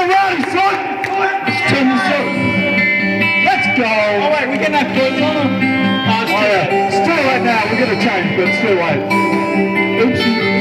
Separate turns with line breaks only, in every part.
ready, son. Let's turn this up. Let's go.
Oh wait, we getting that clothes on?
Oh yeah. It's too late now. We're gonna change, but it's too late. Oopsie.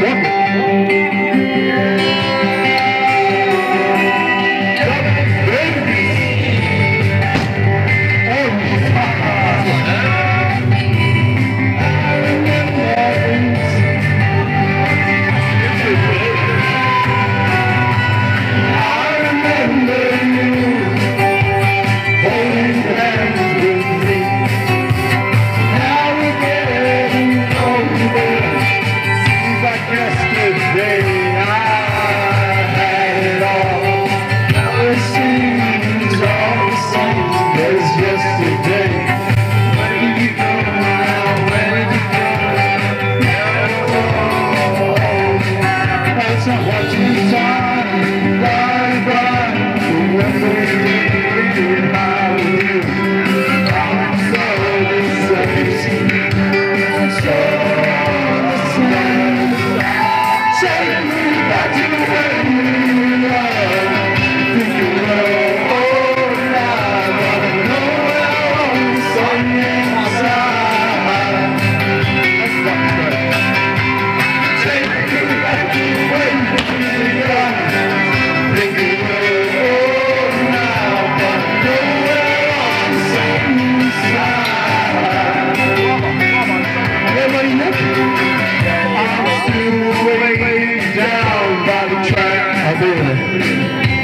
Down by the track. I'll be there.